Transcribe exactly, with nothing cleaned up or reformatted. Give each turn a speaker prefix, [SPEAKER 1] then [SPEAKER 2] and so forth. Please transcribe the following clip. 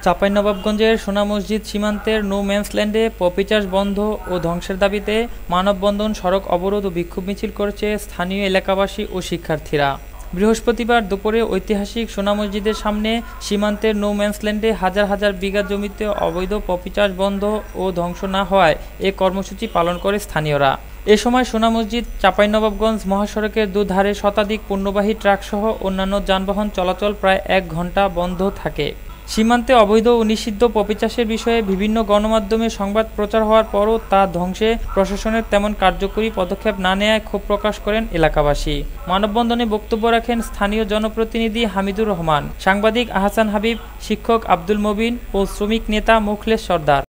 [SPEAKER 1] চাঁপাইনবাবগঞ্জের সোনা মসজিদ সীমান্তের নো ম্যানসল্যান্ডে পপি চাষ বন্ধ ও ধ্বংসের দাবিতে মানববন্ধন, সড়ক অবরোধ ও বিক্ষোভ মিছিল করেছে স্থানীয় এলাকাবাসী ও শিক্ষার্থীরা। বৃহস্পতিবার দুপুরে ঐতিহাসিক সোনা মসজিদের সামনে সীমান্তের নো ম্যানসল্যান্ডে হাজার হাজার বিঘা জমিতে অবৈধ পপি চাষ বন্ধ ও ধ্বংস না হওয়ায় এ কর্মসূচি পালন করে স্থানীয়রা। এ সময় সোনা মসজিদ চাঁপাইনবাবগঞ্জ মহাসড়কের দুধারে শতাধিক পণ্যবাহী ট্রাকসহ অন্যান্য যানবাহন চলাচল প্রায় এক ঘণ্টা বন্ধ থাকে। সীমান্তে অবৈধ ও নিষিদ্ধ পপি চাষের বিষয়ে বিভিন্ন গণমাধ্যমে সংবাদ প্রচার হওয়ার পরও তা ধ্বংসে প্রশাসনের তেমন কার্যকরী পদক্ষেপ না নেওয়ায় ক্ষোভ প্রকাশ করেন এলাকাবাসী। মানববন্ধনে বক্তব্য রাখেন স্থানীয় জনপ্রতিনিধি হামিদুর রহমান, সাংবাদিক আহসান হাবিব, শিক্ষক আব্দুল মবিন ও শ্রমিক নেতা মোখলেস সর্দার।